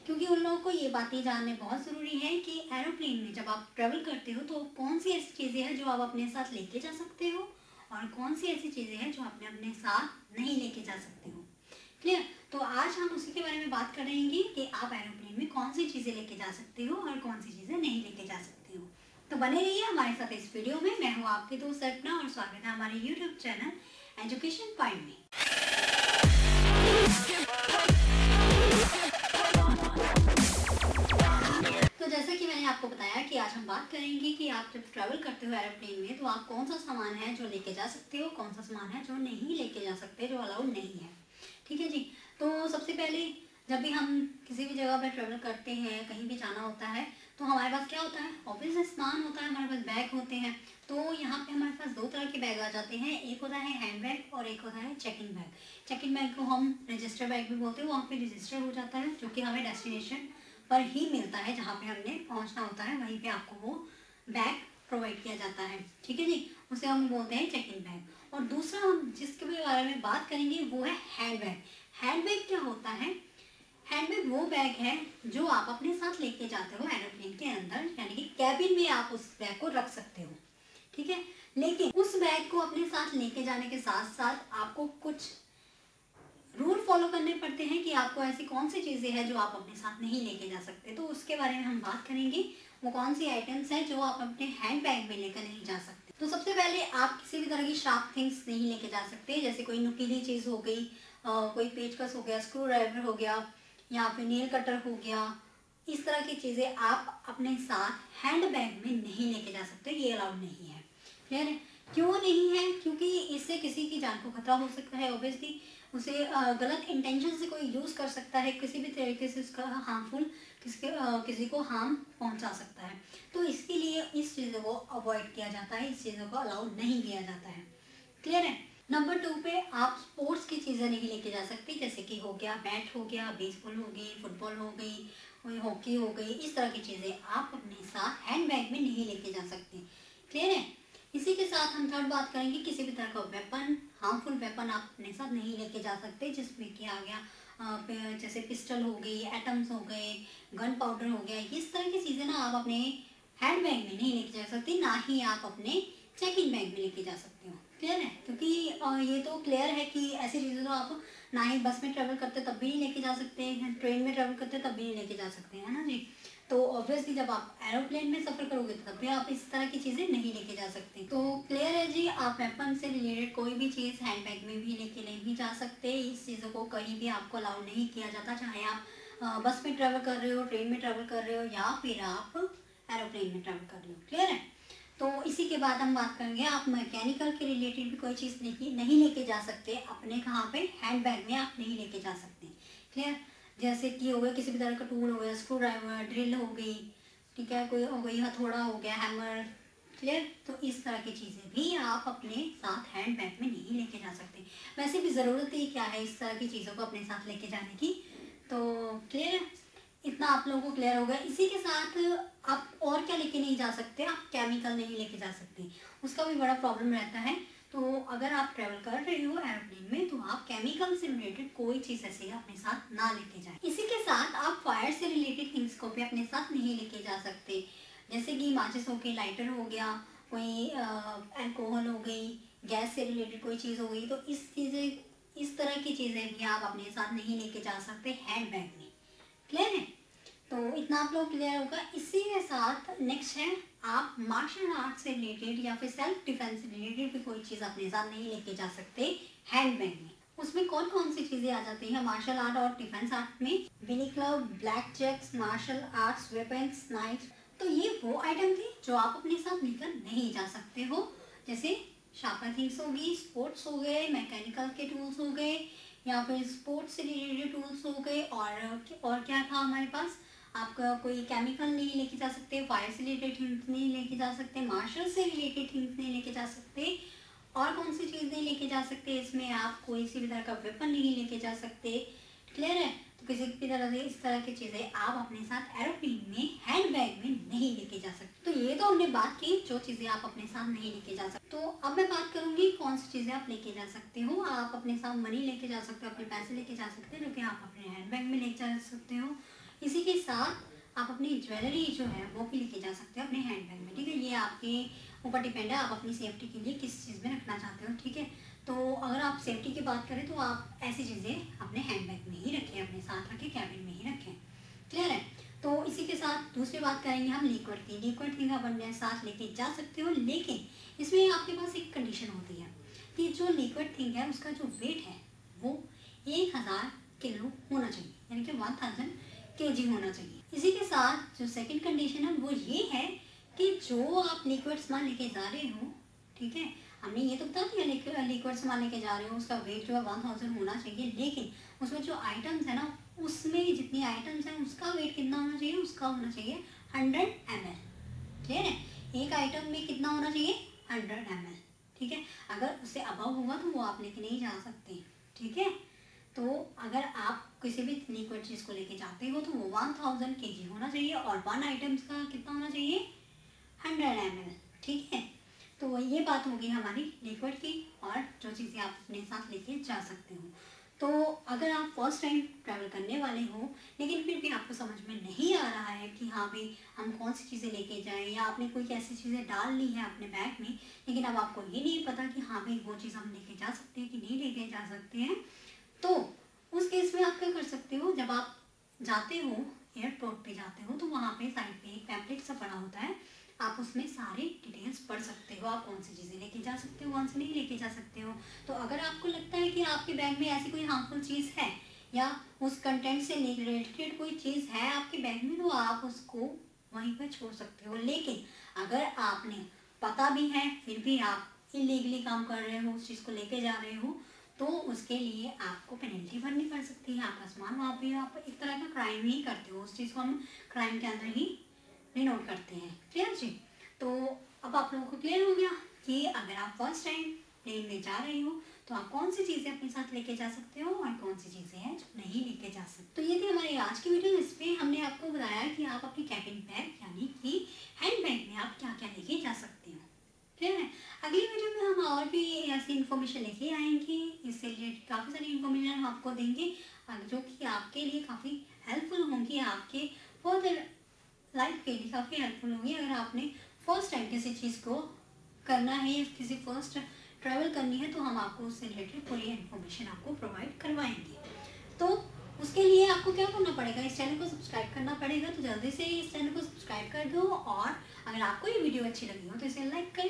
क्योंकि उन लोगों को ये बातें जानने बहुत ज़रूरी है कि एरोप्लेन में जब आप ट्रैवल करते हो तो कौन सी ऐसी चीज़ें हैं जो आप अपने साथ लेके जा सकते हो और कौन सी ऐसी चीज़ें हैं जो आपने अपने साथ नहीं लेके जा सकते हो। क्लियर? तो आज हम उसी के बारे में बात करेंगे कि आप एरोप्लेन में कौन सी चीज़ें लेके जा सकते हो और कौन सी चीज़ें नहीं लेके जा सकते हो। तो बने रहिए हमारे साथ इस वीडियो में। मैं हूँ आपकी दोस्त अर्पना और स्वागत है हमारे यूट्यूब चैनल एजुकेशन पॉइंट में। तो जैसा कि मैंने आपको बताया कि आज हम बात करेंगे कि आप जब ट्रैवल करते हो एरोप्लेन में तो आप कौन सा सामान है जो लेके जा सकते हो, कौन सा सामान है जो नहीं लेके जा सकते, जो अलाउड नहीं है। ठीक है जी। तो सबसे पहले जब भी हम किसी भी जगह पर ट्रैवल करते हैं, कहीं भी जाना होता है, तो हमारे पास क्या होता है, ऑब्वियस सामान होता है, हमारे पास बैग होते हैं। तो यहाँ पे हमारे पास दो तरह के बैग आ जाते हैं, एक होता है हैंड बैग और एक होता है check in bag. Check in bag को हम रजिस्टर बैग भी बोलते हैं, वहाँ पे रजिस्टर हो जाता है जो कि हमें डेस्टिनेशन पर ही मिलता है, जहाँ पे हमने पहुँचना होता है वहीं पे आपको वो बैग प्रोवाइड किया जाता है। ठीक है जी, उसे हम बोलते हैं चेक इन बैग। और दूसरा हम जिसके बारे में बात करेंगे वो है हैंड बैग। हैंड बैग क्या होता है? हैंड बैग वो बैग है जो आप अपने साथ लेके जाते हो एरोप्लेन के अंदर, यानी कि कैबिन में आप उस बैग को रख सकते हो। ठीक है, लेकिन उस बैग को अपने साथ लेके जाने के साथ साथ आपको कुछ रूल फॉलो करने पड़ते हैं कि आपको ऐसी कौन सी चीज़ें हैं जो आप अपने साथ नहीं लेके जा सकते। तो उसके बारे में हम बात करेंगे, वो कौन सी आइटम्स हैं जो आप अपने हैंड बैग में लेकर नहीं जा सकते। तो सबसे पहले आप किसी भी तरह की शार्प थिंग्स नहीं लेके जा सकते, जैसे कोई नुकीली चीज़ हो गई, कोई पेचकस हो गया, स्क्रू ड्राइवर हो गया या फिर नेल कटर हो गया। इस तरह की चीज़ें आप अपने साथ हैंड बैग में नहीं लेके जा सकते, ये अलाउड नहीं है। क्लियर है? क्यों नहीं है? क्योंकि इससे किसी की जान को खतरा हो सकता है। ऑब्वियसली उसे गलत इंटेंशन से कोई यूज़ कर सकता है, किसी भी तरीके से उसका हार्मफुल किसी को हार्म पहुंचा सकता है। तो इसके लिए इस चीज़ों को अवॉइड किया जाता है, इस चीज़ों को अलाउड नहीं किया जाता है। क्लियर है? नंबर 2 पे आप स्पोर्ट्स की चीज़ें नहीं लेके जा सकते, जैसे कि हो गया बैट, हो गया बेसबॉल, हो गई फुटबॉल, हो गई कोई हॉकी, हो गई। इस तरह की चीज़ें आप अपने साथ हैंड बैग में नहीं लेके जा सकते। क्लियर है? इसी के साथ हम थर्ड बात करेंगे, किसी भी तरह का वेपन, हार्मफुल वेपन आप अपने साथ नहीं लेके जा सकते, जिसमें कि आ गया जैसे पिस्टल हो गई, एटम्स हो गए, गन पाउडर हो गया। इस तरह की चीज़ें ना आप अपने हैंड बैग में नहीं लेके जा सकते, ना ही आप अपने चेक इन बैग में लेके जा सकते हो। क्लियर है? क्योंकि ये तो क्लियर है कि ऐसी चीज़ें तो आप ना ही बस में ट्रैवल करते तब भी नहीं लेके जा सकते हैं, ट्रेन में ट्रैवल करते तब भी नहीं लेके जा सकते हैं, है ना जी। तो ऑब्वियसली जब आप एरोप्लेन में सफ़र करोगे तो तब भी आप इस तरह की चीज़ें नहीं लेके जा सकते। तो क्लियर है जी, आप वेपन से रिलेटेड कोई भी चीज़ हैंड बैग में भी लेके नहीं जा सकते। इस चीज़ों को कहीं भी आपको अलाउ नहीं किया जाता, चाहे आप बस में ट्रैवल कर रहे हो, ट्रेन में ट्रैवल कर रहे हो या फिर आप एरोप्लेन में ट्रैवल कर रहे हो। क्लियर है? तो इसी के बाद हम बात करेंगे, आप मैकेनिकल के रिलेटेड भी कोई चीज़ नहीं लेके जा सकते अपने, कहाँ पे, हैंड बैग में आप नहीं लेके जा सकते। क्लियर? जैसे कि हो गया किसी भी तरह का टूल हो गया, स्क्रू ड्राइवर, ड्रिल हो गई, ठीक है, कोई हो गई हथौड़ा हो गया, हैमर। क्लियर? तो इस तरह की चीज़ें भी आप अपने साथ हैंड बैग में नहीं लेके जा सकते। वैसे भी ज़रूरत ही क्या है इस तरह की चीज़ों को अपने साथ लेके जाने की। तो क्लियर है? इतना आप लोगों को क्लियर हो गया। इसी के साथ आप और क्या लेके नहीं जा सकते, आप केमिकल नहीं लेके जा सकते, उसका भी बड़ा प्रॉब्लम रहता है। तो अगर आप ट्रैवल कर रहे हो एरोप्लेन में तो आप केमिकल से रिलेटेड कोई चीज़ ऐसी अपने साथ ना लेके जाएं। इसी के साथ आप फायर से रिलेटेड थिंग्स को भी अपने साथ नहीं लेके जा सकते, जैसे कि माचिस हो गई, लाइटर हो गया, कोई अल्कोहल हो गई, गैस से रिलेटेड कोई चीज़ हो गई। तो इस तरह की चीज़ें भी आप अपने साथ नहीं लेके जा सकते हैंड बैग में। क्लियर है? तो इतना आप लोग क्लियर होगा। इसी के साथ नेक्स्ट है, आप मार्शल आर्ट से रिलेटेड या फिर सेल्फ डिफेंस से रिलेटेड भी कोई चीज़ अपने साथ नहीं लेके जा सकते हैंड बैग में। उसमें कौन कौन सी चीज़ें आ जाती हैं मार्शल आर्ट और डिफेंस आर्ट में? Billy club, black jacks, martial arts weapons, knife. तो ये वो आइटम थे जो आप अपने साथ लेकर नहीं जा सकते हो, जैसे शार्पर थिंग्स होगी, स्पोर्ट्स हो गए, मैकेनिकल के टूल्स हो गए या फिर स्पोर्ट्स से रिलेटेड टूल्स हो गए। और क्या था हमारे पास, आपका कोई केमिकल नहीं लेके जा सकते, फायर से रिलेटेड थिंग्स नहीं लेके जा सकते, मार्शल से रिलेटेड थिंग्स नहीं लेके जा सकते। और कौन सी चीज़ नहीं लेके जा सकते इसमें, आप कोई सी भी तरह का वेपन नहीं लेके जा सकते। क्लियर है? तो किसी भी तरह से इस तरह की चीज़ें आप अपने साथ एरोप्लेन में हैंड बैग में नहीं लेके जा सकते। तो ये तो हमने बात की जो चीज़ें आप अपने साथ नहीं लेके जा सकते। तो अब मैं बात करूंगी कौन सी चीज़ें आप लेके जा सकते हो। आप अपने साथ मनी लेके जा सकते हो, अपने पैसे लेके जा सकते हो जो कि आप अपने हैंड बैग में लेके जा सकते हो, इसी के साथ आप अपनी ज्वेलरी जो है वो भी लेके जा सकते हो अपने हैंड बैग में, ठीक है। ये आपके ऊपर डिपेंड है, आप अपनी सेफ्टी के लिए किस चीज़ में रखना चाहते हो, ठीक है। तो अगर आप सेफ्टी की बात करें तो आप ऐसी चीज़ें अपने हैंड बैग में ही रखें, अपने साथ रखें, कैबिन में ही रखें, क्लियर है। तो इसी के साथ दूसरी बात करेंगे हम लिक्विड की। लिक्विड थिंग आप अपने साथ लेके जा सकते हो, लेकिन इसमें आपके पास एक कंडीशन होती है कि जो लिक्विड थिंग है उसका जो वेट है वो 1000 किलो होना चाहिए, यानी कि 1000 kg होना चाहिए। इसी के साथ जो सेकंड कंडीशन है वो ये है कि जो आप लिक्विड सामान लेके जा रहे हो, ठीक है, हमने ये तो बता दिया लिक्विड सामान लेके जा रहे हो उसका वेट जो है 1000 होना चाहिए, लेकिन उसमें जो आइटम्स है ना, उसमें जितनी आइटम्स हैं उसका वेट कितना होना चाहिए, उसका होना चाहिए 100 ml, क्लियर है। एक आइटम में कितना होना चाहिए, 100 ml, ठीक है। अगर उससे अबव होगा तो वो आप लेके नहीं जा सकते, ठीक है। तो अगर आप किसी भी लिक्विड चीज़ को लेके जाते हो तो वो 1000 kg होना चाहिए और वन आइटम्स का कितना होना चाहिए, 100 ml, ठीक है। तो ये बात होगी हमारी लिक्विड की और जो चीज़ें आप अपने साथ लेके जा सकते हो। तो अगर आप फर्स्ट टाइम ट्रैवल करने वाले हो लेकिन फिर भी आपको समझ में नहीं आ रहा है कि हाँ भाई हम कौन सी चीज़ें लेके जाएं, या आपने कोई ऐसी चीज़ें डाल ली है अपने बैग में लेकिन अब आपको ये नहीं पता कि हाँ भाई वो चीज़ हम लेके जा सकते हैं कि नहीं लेके जा सकते हैं, तो उस केस में आप क्या कर सकते हो, जब आप जाते हो एयरपोर्ट पे जाते हो तो वहाँ पे साइड पे एक पैम्पलेट सा पड़ा होता है, आप उसमें सारी डिटेल्स पढ़ सकते हो, आप कौन सी चीज़ें लेके जा सकते हो, कौन सी नहीं लेके जा सकते हो। तो अगर आपको लगता है कि आपके बैग में ऐसी कोई हार्मफुल चीज़ है या उस कंटेंट से रिलेटेड कोई चीज़ है आपके बैग में, तो आप उसको वहीं पर छोड़ सकते हो। लेकिन अगर आपने पता भी है फिर भी आप इलीगली काम कर रहे हो, उस चीज़ को लेके जा रहे हो, तो उसके लिए आपको पेनल्टी भरनी पड़ सकती है। आपका सामान वहाँ पे आप एक तरह का क्राइम ही करते हो, उस चीज़ को हम क्राइम के अंदर ही डिनोट करते हैं, क्लियर जी। तो अब आप लोगों को क्लियर हो गया कि अगर आप फर्स्ट टाइम प्लेन में जा रहे हो तो आप कौन सी चीज़ें अपने साथ लेके जा सकते हो और कौन सी चीज़ें हैं जो नहीं लेके जा सकते। तो ये थी हमारी आज की वीडियो, इसमें हमने आपको बताया कि आप अपनी कैबिन बैग यानी कि हैंड बैग में आप क्या क्या लेके जा सकते हो, क्लियर है। अगली वीडियो में हम और भी ऐसी इन्फॉर्मेशन लेके आएंगे, इससे रिलेटेड काफ़ी सारी इन्फॉर्मेशन हम आपको देंगे जो कि आपके लिए काफ़ी हेल्पफुल होंगी, आपके फर्दर लाइफ के लिए काफ़ी हेल्पफुल होंगी। अगर आपने फर्स्ट टाइम किसी चीज़ को करना है या किसी फर्स्ट ट्रैवल करनी है तो हम आपको उससे रिलेटेड पूरी इन्फॉर्मेशन आपको प्रोवाइड करवाएंगे। तो उसके लिए आपको क्या करना पड़ेगा, इस चैनल को सब्सक्राइब करना पड़ेगा, तो जल्दी से इस चैनल को सब्सक्राइब कर दो और अगर आपको ये वीडियो अच्छी लगी हो तो इसे लाइक करें।